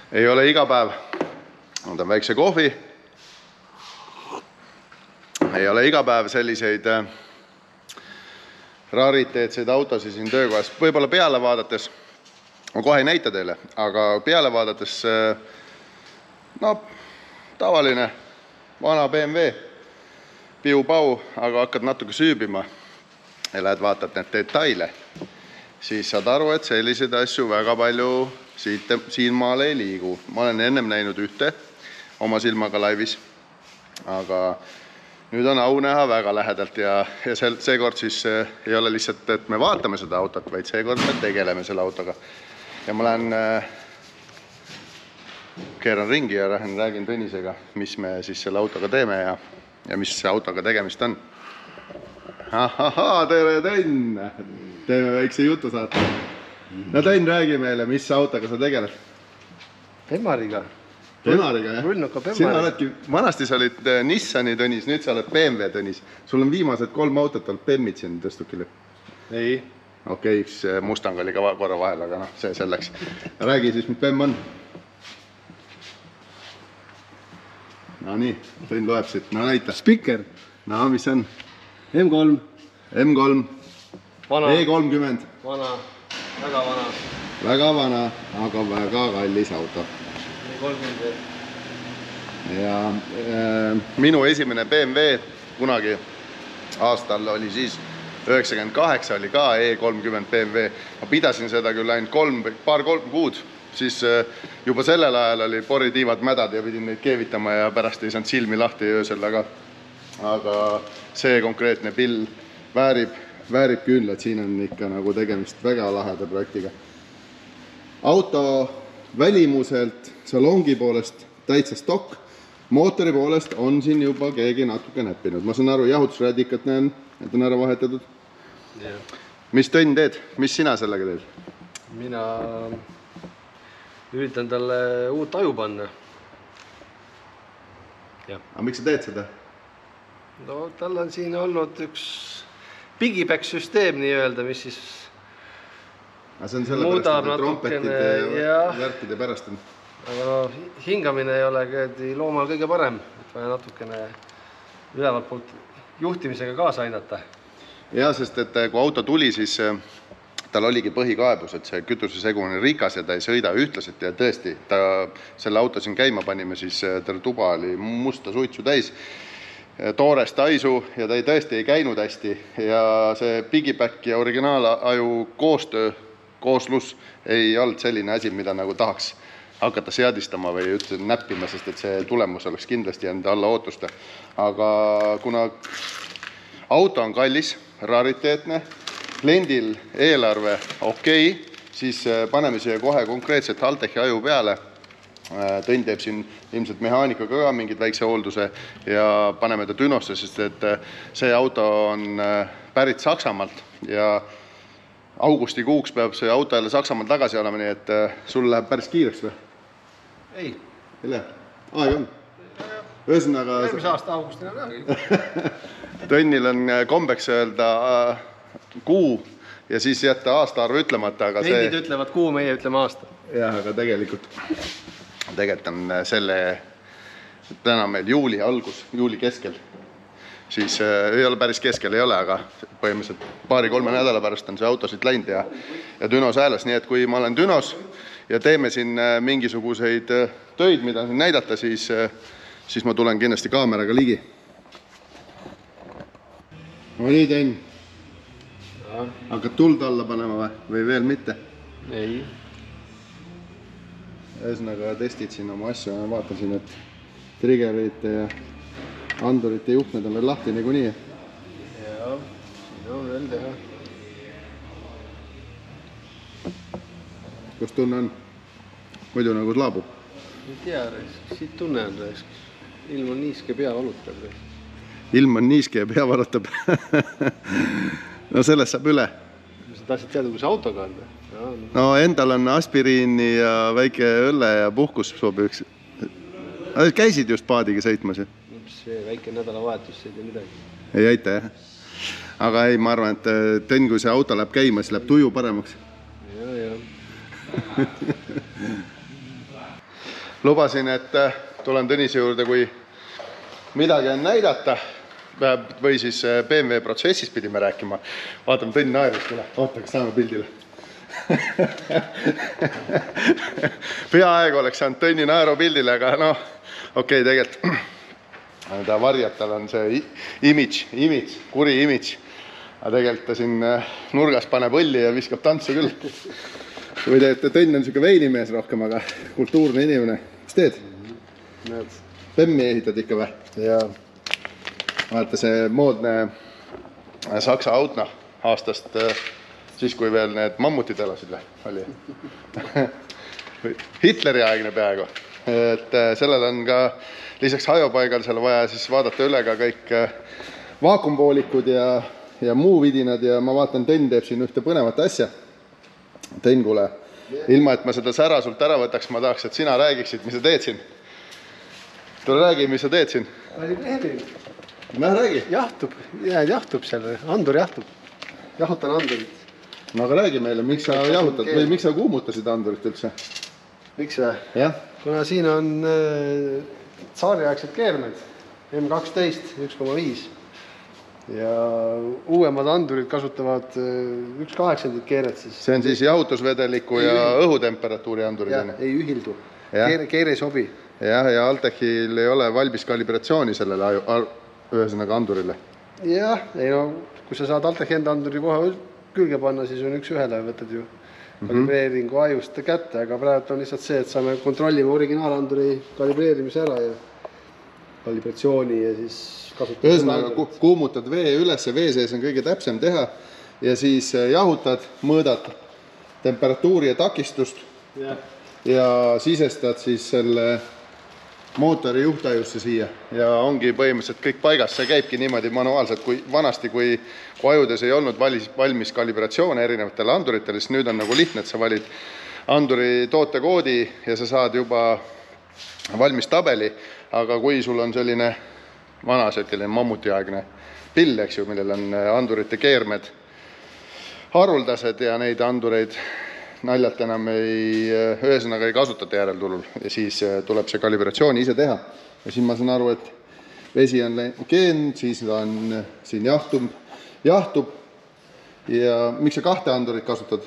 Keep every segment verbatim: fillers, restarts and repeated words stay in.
ei ole iga päev. Andan väikse kohvi. Ei ole iga päev selliseid rariteetseid autosid siin töökohas. Võib-olla peale vaadates, ma kohe ei näita teile, aga peale vaadates no, tavaline vana B M W, piu-pau, aga hakkad natuke süübima ja lähed vaatad need detaile, siis saad aru, et selliseid asju väga palju siit, siin maal ei liigu. Ma olen ennem näinud ühte oma silmaga laivis, aga nüüd on au näha väga lähedalt ja, ja sel, seekord siis ei ole lihtsalt, et me vaatame seda autot, vaid seekord me tegeleme selle autoga. Ja ma lähen, keeran ringi ja lähen räägin Tõnisega, mis me siis selle autoga teeme ja, ja mis autoga tegemist on. Ahahaa, tere Tõnn! Teeme väikse jutu saate. No Tõnn, räägi meile, mis autoga sa tegeled? Pemmariga. Pemmariga, jah? Rulnuka Pemmariga. Sina oledki, vanasti sa olid Nissani Tõnis, nüüd sa oled B M W Tõnis. Sul on viimased kolm autot olnud Bemmid siin tõstukile. Ei. Okei, üks Mustang oli ka korra vahel, aga noh, see selleks. Räägi siis, mis Bemm on. No nii, Tõnn loeb siit. No näita. Spikker. No, mis on? M kolm. M kolm. Vana. E kolmkümmend. Vana. Väga vana. Väga vana, aga väga kallis auto. E kolmkümmend. Ja äh, minu esimene B M W kunagi aastal oli siis üheksakümmend kaheksa oli ka E kolmkümmend B M W. Ma pidasin seda küll ainult kolm, paar kolm kuud, siis äh, juba sellel ajal oli poritiivad mädad ja pidin neid keevitama ja pärast ei saanud silmi lahti öösel, aga, aga see konkreetne pill väärib, väärib küünlad, siin on ikka nagu tegemist väga laheda projektiga. Auto välimuselt, salongi poolest täitsa stokk, mootori poolest on siin juba keegi natuke näppinud. Ma saan aru, jahutusradikat näen, et on ära vahetatud. Yeah. Mis Tõnn teed? Mis sina sellega teed? Mina üritan talle uut aju panna. Ja. Aga miks sa teed seda? No tal on siin olnud üks piggyback süsteem nii-öelda, mis siis aga see on selle pärast, et trompetide ja värkide pärast on. Aga no, hingamine ei ole loomal kõige parem, et vaja natukene ülevalt poolt juhtimisega kaasa aidata. Ja, sest et kui auto tuli, siis tal oligi põhikaebus, et see kütusesegu on rikas ja ta ei sõida ühtlaselt ja tõesti, ta, selle auto siin käima panime, siis tal tuba oli musta suitsu täis, toorest aisu ja ta ei tõesti ei käinud hästi ja see piggyback ja originaalaju koostöö, kooslus ei olnud selline asi, mida nagu tahaks hakata seadistama või üldse näppima, sest et see tulemus oleks kindlasti jäänud alla ootuste. Aga kuna auto on kallis, rariteetne, kliendil eelarve okei, siis paneme siia kohe konkreetselt Haltechi aju peale. Tõnn teeb siin ilmselt mehaanikaga ka mingid väikse hoolduse ja paneme ta Dünosse, sest et see auto on pärit Saksamaalt ja augustikuuks peab see auto jälle Saksamaal tagasi olema, nii et sul läheb päris kiireks või? Ei. Ei lähe? Aeg on? Ühesõnaga... Eelmise aasta augustina ka. Tõnnil on kombeks öelda kuu ja siis jätta aastaarv ütlemata, aga see... Kliendid ütlevad kuu, meie ütleme aasta. Jah, aga tegelikult, tegelikult on selle... Täna meil juuli algus, juuli keskel. Siis ei ole päris keskel, ei ole, aga põhimõtteliselt paari-kolme nädala pärast on see auto siit läinud ja, ja Dünos hääles. Nii et kui ma olen Dünos ja teeme siin mingisuguseid töid, mida siin näidata, siis, siis ma tulen kindlasti kaameraga ligi. No nii, Tõnn. Hakkad tuld alla panema või, või veel mitte? Ei. Ühesõnaga testid siin oma asju ja vaatasin, et triggerite ja andurite juhtmed on veel lahti nagu nii. Jaa, siin on veel teha. Kus tunne on? Muidu nagu slaabub? Ei tea, siit tunne on raisk. Ilm on niiske, pea valutab. Ilm on niiske ja pea valutab. No sellest saab üle. Sa tahtsid teada, kus autoga on? Ja, no. no endal on aspiriini ja väike õlle ja puhkus sobiks. Käisid just paadiga sõitmas ju? See väike nädalavahetus, see ei tea midagi. Ei aita, jah. Aga ei, ma arvan, et Tõnn, kui see auto läheb käima, siis läheb tuju paremaks. Ja, ja. lubasin, et tulen Tõnise juurde, kui midagi on näidata või siis B M W protsessist pidime rääkima. Vaatame, Tõnn naeris, tule, oota, kas saame pildile. Peaaegu oleks saanud Tõnni naeru pildile, aga noh, okei, okay, tegelikult ta varjab, tal on see imidž, imidž, kuri imidž. Aga tegelikult ta siin nurgas paneb õlli ja viskab tantsu küll. Või teete, Tõnn on siuke veinimees rohkem, aga kultuurne inimene. Mis teed? Bemmi ehitad ikka või? Jaa. Vaata see moodne Saksa autna aastast, siis kui veel need mammutid elasid oli. Hitleri aegne peaaegu. Et sellel on ka lisaks hajopaigal seal vaja siis vaadata üle ka kõik vaakumvoolikud ja, ja muu vidinad ja ma vaatan, Tõnn teeb siin ühte põnevat asja. Tõnn, kuule, ilma et ma seda sära sult ära võtaks, ma tahaks, et sina räägiksid, mis sa teed siin. Tule räägi, mis sa teed siin. Kalibreerin. Näe, räägi. Jahtub, jääd jahtub seal, andur jahtub. Jahutan andurit. No aga räägi meile, miks sa jahutad või miks sa kuumutasid andurit üldse? Miks või? Jah. Kuna siin on äh, tsaariaegsed keermed, M kaksteist, üks koma viis. Ja uuemad andurid kasutavad äh, üks kaheksandit keeret siis. See on siis jahutusvedeliku ja ühildu. Õhutemperatuuri andurid. Ja, ei ühildu. Keere, keere ei sobi. Jah, ja Altechil ei ole valmis kalibratsiooni sellele ühesõnaga andurile. Jah, ei no, kui sa saad Altechi enda anduri kohe külge panna, siis on üks ühele, võtad ju kalibreeringu ajust kätte, aga praegu on lihtsalt see, et saame kontrollima originaalanduri kalibreerimise ära ja kalibratsiooni ja siis kasutame. Ühesõnaga kuumutad vee üles, vee sees on kõige täpsem teha ja siis jahutad, mõõdad temperatuuri ja takistust ja, ja sisestad siis selle mootori juhtajusse siia ja ongi põhimõtteliselt kõik paigas. See käibki niimoodi manuaalselt, kui vanasti, kui, kui ajudes ei olnud valis, valmis kalibratsioone erinevatele anduritele, siis nüüd on nagu lihtne, et sa valid anduri tootekoodi ja sa saad juba valmis tabeli, aga kui sul on selline vana selline mammutiaegne pill, eks ju, millel on andurite keermed haruldased ja neid andureid naljalt enam ei, ühesõnaga ei kasutata järeltulul ja siis tuleb see kalibratsiooni ise teha. Ja siin ma saan aru, et vesi on keen, siis on siin jahtub, jahtub ja miks sa kahte andurit kasutad?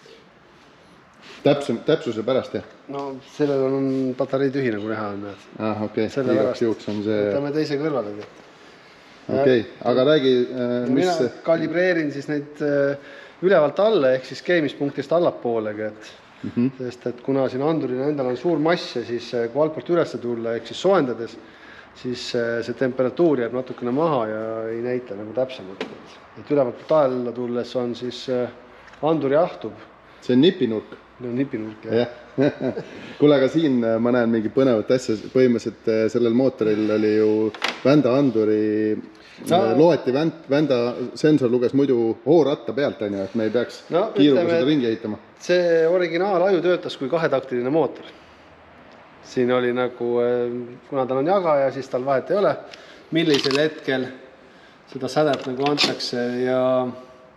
Täpsem, täpsuse pärast, jah? No sellel on patarei tühi nagu näha on. Ah, okei, okay. Igaks juhuks on see... Võtame teise kõrvale. Okei, okay. Aga räägi, mis... Mina kalibreerin siis neid ülevalt alla, ehk siis keemispunktist allapoolega, et, mm -hmm. sest et kuna siin andurina endal on suur mass ja siis kui altpoolt üles tulla, ehk siis soojendades, siis see temperatuur jääb natukene maha ja ei näita nagu täpsemalt. Et, et ülevalt alla tulles on siis andur jahtub. See on nipinurk. No nipinurk, jah. Ja. Kuule, aga siin ma näen mingi põnevat asja, põhimõtteliselt sellel mootoril oli ju vända anduri no, loeti vända sensor luges muidu hooratta pealt, on ju, et me ei peaks no, kiiruga ütleme, seda ringi ehitama. See originaalaju töötas kui kahetaktiline mootor. Siin oli nagu, kuna tal on jagaja, siis tal vahet ei ole, millisel hetkel seda sädet nagu antakse ja,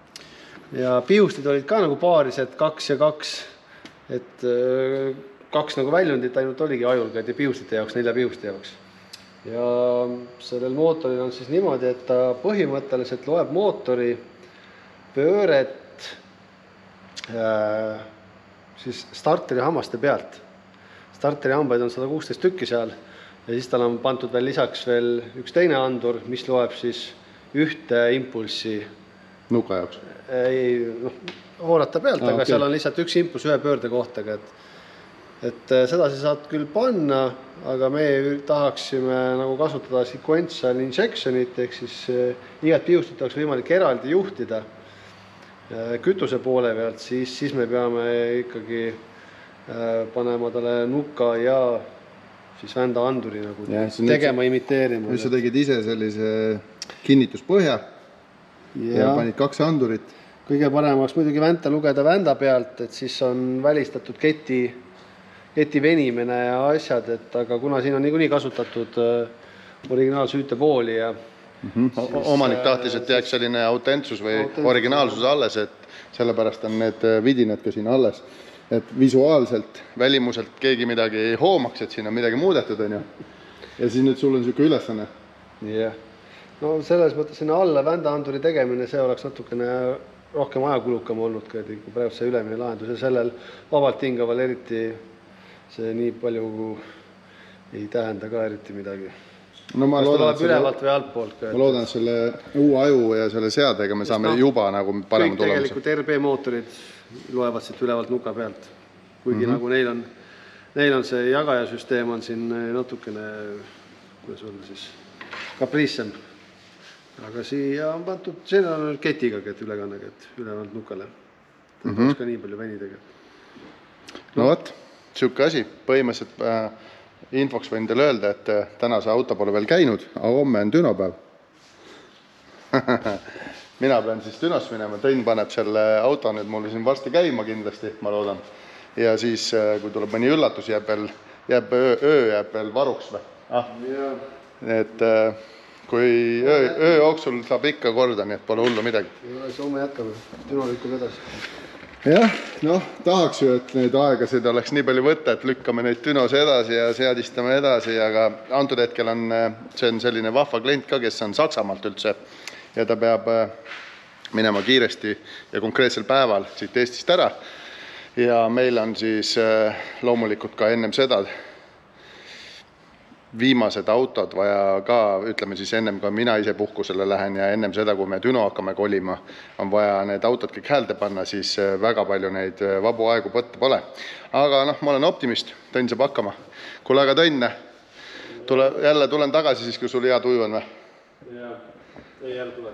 ja pihustid olid ka nagu paarised, kaks ja kaks, et kaks nagu väljundit ainult oligi ajulga ja pihustite jaoks, nelja pihusti jaoks. Ja sellel mootoril on siis niimoodi, et ta põhimõtteliselt loeb mootori pööret äh, siis starteri hammaste pealt. Starteri hambaid on sada kuusteist tükki seal ja siis tal on pandud veel lisaks veel üks teine andur, mis loeb siis ühte impulssi. Nuka jaoks? Ei, noh, hoorata pealt, ah, aga okay. Seal on lihtsalt üks impulss ühe pöörde kohtaga, et et seda sa saad küll panna, aga me tahaksime nagu kasutada sequential injectionit, ehk siis igat pihustit oleks võimalik eraldi juhtida kütuse poole pealt, siis, siis me peame ikkagi panema talle nuka ja siis vända anduri nagu ja, tegema, nüüd, imiteerima. Nüüd sa tegid ise sellise kinnituspõhja ja, ja panid kaks andurit. Kõige paremaks muidugi vänta lugeda vända pealt, et siis on välistatud keti keti venimine ja asjad, et aga kuna siin on niikuinii kasutatud originaalsüütepooli ja mm -hmm. siis, omanik tahtis, et jääks selline autentsus või autentsus originaalsus alles, et sellepärast on need vidinad ka siin alles. et visuaalselt, välimuselt keegi midagi ei hoomaks, et siin on midagi muudetud, on ju. Ja siis nüüd sul on niisugune ülesanne. jah. No selles mõttes sinna alla vändaanduri tegemine, see oleks natukene rohkem ajakulukam olnud, kui praegu see ülemine lahendus ja sellel vabalt hingaval eriti see nii palju ei tähenda ka eriti midagi. No ma kas loodan, tuleb ülevalt või altpoolt ka? Ma loodan, selle uue aju ja selle seadega me saame no, juba nagu parema tulemuse. Kõik tegelikult R B mootorid loevad siit ülevalt nuka pealt. Kuigi mm -hmm. nagu neil on, neil on see jagajasüsteem on siin natukene, kuidas olla siis, kapriissem. Aga siia on pantud, siin on ketiga et ülekannega, et ülevalt nukale. Ta mm -hmm. ka nii palju venidega. No, no vot, siuke asi. Põhimõtteliselt äh, infoks võin teile öelda, et täna see auto pole veel käinud, aga homme on dünopäev. Mina pean siis dünos minema, Tõnn paneb selle auto nüüd mulle siin varsti käima kindlasti, ma loodan. Ja siis, kui tuleb mõni üllatus, jääb, veel, jääb öö, öö jääb veel varuks või? Ah. Et kui öö, öö jooksul saab ikka korda, nii et pole hullu midagi. Ja, homme jätkame, düno lükkub edasi. Jah, noh, tahaks ju, et neid aegasid oleks nii palju võtta, et lükkame neid dünos edasi ja seadistame edasi, aga antud hetkel on, see on selline vahva klient ka, kes on Saksamaalt üldse ja ta peab minema kiiresti ja konkreetsel päeval siit Eestist ära. Ja meil on siis loomulikult ka ennem seda viimased autod vaja ka, ütleme siis ennem ka mina ise puhkusele lähen ja ennem seda, kui me düno hakkame kolima, on vaja need autod kõik häälde panna, siis väga palju neid vabu aegu võtta pole. Aga noh, ma olen optimist, Tõnn saab hakkama. Kuule, aga Tõnn, tule, jälle tulen tagasi siis, kui sul hea tuju on või? Jaa, ei jälle tule.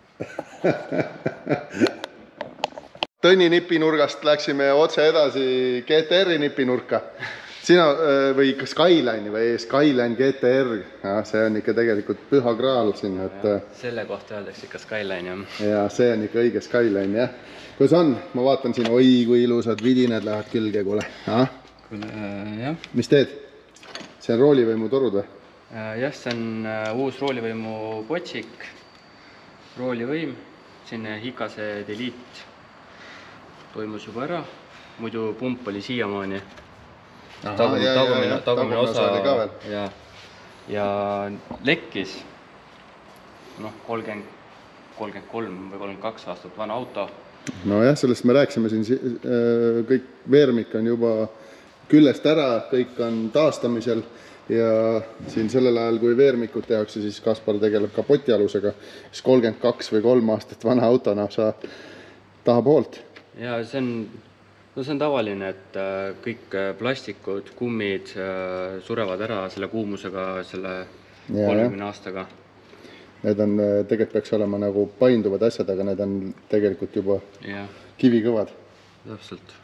Tõnni nipinurgast läksime otse edasi G T R-i nipinurka. Sina või Skyline või Skyline G T R, ja, see on ikka tegelikult püha kraal siin. Et, selle kohta öeldakse ikka Skyline, jah. Ja see on ikka õige Skyline, jah. Kuidas on? Ma vaatan siin, oi kui ilusad vidined lähevad külge, kuule. Ja? Kuule, jah. Mis teed? See on roolivõimu torud või? Jah, see on uus roolivõimu potsik, roolivõim, sinne Hikase Delete toimus juba ära, muidu pump oli siiamaani. Tagumine, tagumine, tagumine osa ja, ja lekkis noh, kolmkümmend, kolmkümmend kolm või kolmkümmend kaks aastat vana auto. No jah, sellest me rääksime siin, kõik veermik on juba küllest ära, kõik on taastamisel ja siin sellel ajal, kui veermikud tehakse, siis Kaspar tegeleb kapotialusega, siis kolmkümmend kaks või kolm aastat vana autona sa tahab hoolt. Ja see on No see on tavaline, et kõik plastikud, kummid surevad ära selle kuumusega selle kolmekümne aastaga. Need on, tegelikult peaks olema nagu painduvad asjad, aga need on tegelikult juba ja. Kivikõvad. Täpselt.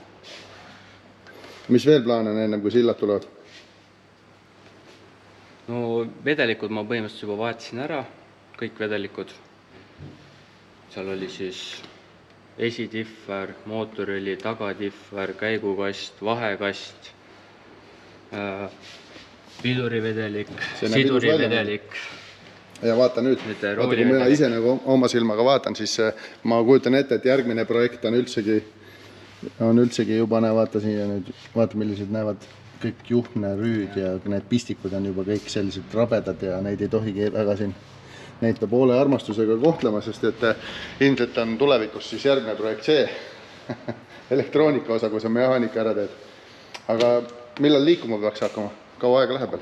Mis veel plaan on ennem, kui sillad tulevad? No vedelikud ma põhimõtteliselt juba vaatasin ära, kõik vedelikud. Seal oli siis esidiffer, mootorõli, tagadiffer, käigukast, vahekast, pidurivedelik, sidurivedelik. Ja vaata nüüd, vaata, kui mina ise nagu oma silmaga vaatan, siis ma kujutan ette, et järgmine projekt on üldsegi, on üldsegi juba, vaata siia nüüd, vaata millised näevad kõik juhne rüüd ja need pistikud on juba kõik sellised rabedad ja neid ei tohigi väga siin. Neid peab hoole armastusega kohtlema, sest et ilmselt on tulevikus siis järgmine projekt see elektroonika osa, kui sa mehaanika ära teed. Aga millal liikuma peaks hakkama? Kaua aega läheb veel?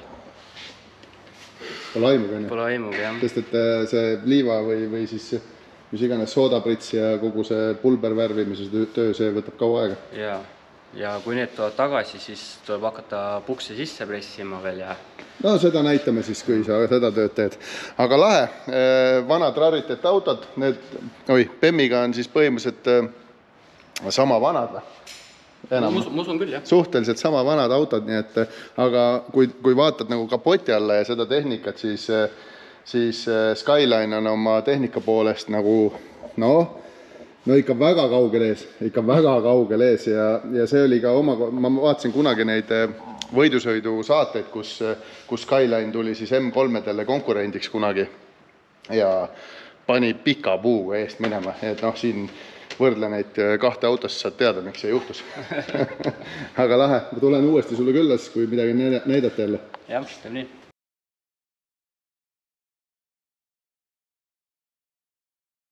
Pole aimugi, on ju? Pole aimugi, jah. Sest et see liiva või, või siis mis iganes soodaprits ja kogu see pulbervärvimise töö, see võtab kaua aega. Ja, ja kui need tulevad tagasi, siis tuleb hakata pukse sisse pressima veel ja no seda näitame siis, kui sa seda tööd teed. Aga lahe, vanad raritet autod, need, oi, P E M-iga on siis põhimõtteliselt sama vanad. Ma usun küll, jah. Suhteliselt sama vanad autod, nii et, aga kui, kui vaatad nagu kapoti alla ja seda tehnikat, siis, siis Skyline on oma tehnika poolest nagu, no, no ikka väga kaugel ees, ikka väga kaugel ees ja, ja see oli ka oma, ma vaatasin kunagi neid võidusõidu saateid, kus, kus Skyline tuli siis M kolmedele konkurendiks kunagi ja pani pika puuga eest minema, et noh, siin võrdle neid kahte autost, saad teada, miks see juhtus. Aga lahe, ma tulen uuesti sulle külla, kui midagi näidata jälle. jah, teeb nii.